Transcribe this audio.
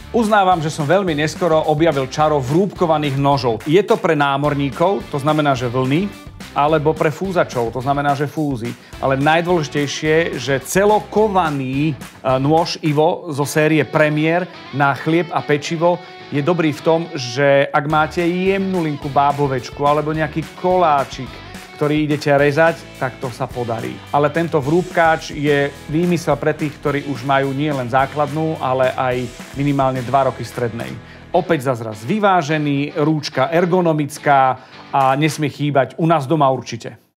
Uznávam, že som veľmi neskoro objavil čaro vrúbkovaných nožov. Je to pre námorníkov, to znamená, že vlny, alebo pre fúzačov, to znamená, že fúzy. Ale najdôležitejšie, že celokovaný nôž Ivo zo série Premier na chlieb a pečivo je dobrý v tom, že ak máte jemnú linku bábovečku alebo nejaký koláčik, ktorý idete rezať, tak to sa podarí. Ale tento vrúbkáč je výmysel pre tých, ktorí už majú nie len základnú, ale aj minimálne 2 roky strednej. Opäť zazraz vyvážený, rúčka ergonomická a nesmie chýbať u nás doma určite.